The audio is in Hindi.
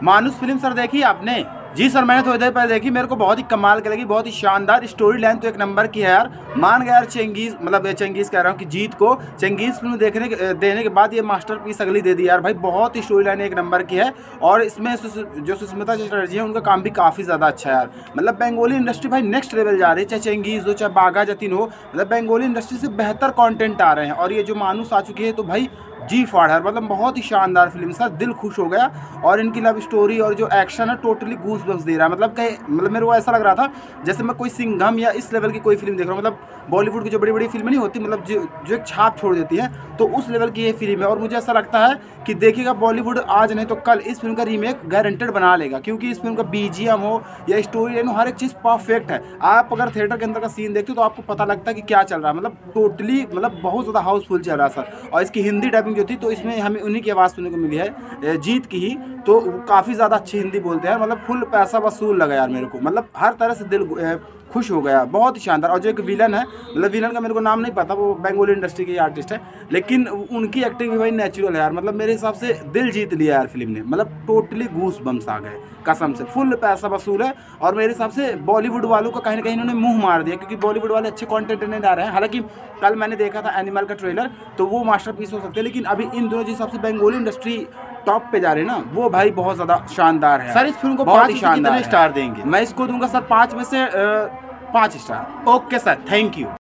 मानुस फिल्म सर देखी आपने? जी सर मैंने थोड़ी देर पहले देखी, मेरे को बहुत ही कमाल की लगी, बहुत ही शानदार स्टोरी लाइन तो एक नंबर की है यार। मान गया यार चेंगीज, मतलब चेंगीज कह रहा हूँ कि जीत को चेंगीज फिल्म देने के बाद ये मास्टरपीस अगली दे दी यार भाई। बहुत ही स्टोरी लाइन एक नंबर की है और इसमें जो सुष्मिता चटर्जी है उनका काम भी काफ़ी ज़्यादा अच्छा है यार। मतलब बंगाली इंडस्ट्री भाई नेक्स्ट लेवल जा रही है, चाहे चेंगीज हो चाहे बाघा जतीन हो, मतलब बंगाली इंडस्ट्री से बेहतर कॉन्टेंट आ रहे हैं। और ये जो मानुस आ चुकी है तो भाई जी फाड़ है, मतलब बहुत ही शानदार फिल्म सर, दिल खुश हो गया। और इनकी लव स्टोरी और जो एक्शन है टोटली गूज बम्स दे रहा है। मतलब कहीं मतलब मेरे को ऐसा लग रहा था जैसे मैं कोई सिंघम या इस लेवल की कोई फिल्म देख रहा हूँ। मतलब बॉलीवुड की जो बड़ी बड़ी फिल्में नहीं होती, मतलब जो एक छाप छोड़ देती है, तो उस लेवल की ये फिल्म है। और मुझे ऐसा लगता है कि देखिएगा बॉलीवुड आज नहीं तो कल इस फिल्म का रीमेक गारंटेड बना लेगा, क्योंकि इस फिल्म का बीजीएम हो या स्टोरी लाइन हो, हर एक चीज़ परफेक्ट है। आप अगर थिएटर के अंदर का सीन देखते हो तो आपको पता लगता है कि क्या चल रहा है। मतलब टोटली मतलब बहुत ज़्यादा हाउसफुल चल रहा है सर। और इसकी हिंदी डबिंग जो थी तो इसमें हमें उन्हीं की आवाज़ सुनने को मिली है, जीत की ही, तो काफ़ी ज़्यादा अच्छी हिंदी बोलते हैं। मतलब फुल पैसा वसूल लगा यार मेरे को, मतलब हर तरह से दिल खुश हो गया, बहुत ही शानदार। और जो एक विलन है, मतलब विलन का मेरे को नाम नहीं पता, वो बंगाली इंडस्ट्री के आर्टिस्ट है, लेकिन उनकी एक्टिंग भी भाई नेचुरल है यार। मतलब मेरे हिसाब से दिल जीत लिया यार फिल्म ने, मतलब टोटली गूस बम्स आ गए कसम से, फुल पैसा वसूल है। और मेरे हिसाब से बॉलीवुड वालों का कहीं ना कहीं इन्होंने मुंह मार दिया, क्योंकि बॉलीवुड वाले अच्छे कंटेंट नहीं ला रहे हैं। हालांकि कल मैंने देखा था एनिमल का ट्रेलर, तो वो मास्टरपीस हो सकते हैं, लेकिन अभी इन दोनों जिस हिसाब से बंगाली इंडस्ट्री टॉप पे जा रहे हैं ना, वो भाई बहुत ज़्यादा शानदार है सर। इस फिल्म को 5 कितने स्टार देंगे? मैं इसको दूंगा सर 5 में से 5 star. Okay sir, thank you.